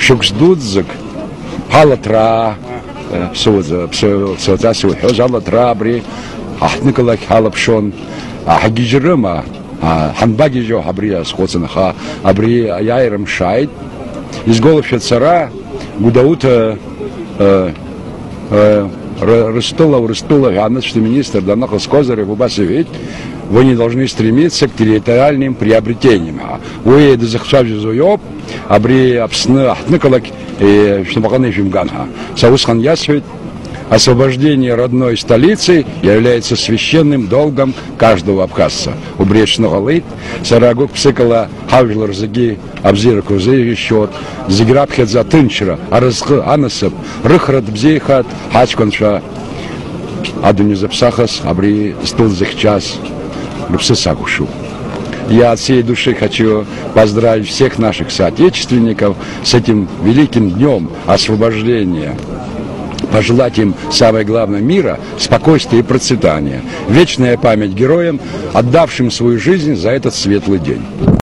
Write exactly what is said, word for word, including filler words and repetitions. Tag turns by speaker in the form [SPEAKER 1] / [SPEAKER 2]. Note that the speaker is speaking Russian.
[SPEAKER 1] шуксдудзак, халатра, псоза, псоза, сухоз, халатра, бри, ахникалак, халапшон, ахагижрыма, ханбагижо, абрия сходзанаха, абри яйрам шайт, из головы цара, гудаута, Рыстула, Рыстула, ганочный министр, Данахас Козырев, Убасович, вы не должны стремиться к территориальным приобретениям. Вы это захватываете зуёб, абри абсны, ахныкалак, и что пока не фимганха. Саусхан Ясвит, освобождение родной столицы является священным долгом каждого абхазца. Убречного лыт, сарагук псыкала, хавжлар заги, абзираку заищет, зиграбхет за тынчера, аразхы анасып, рыхрат бзейхат, хачконша, адуни запсахас, абри стыл захчас, рупсысагушу. Я от всей души хочу поздравить всех наших соотечественников с этим великим днем освобождения. Пожелать им, самое главное, мира, спокойствия и процветания. Вечная память героям, отдавшим свою жизнь за этот светлый день.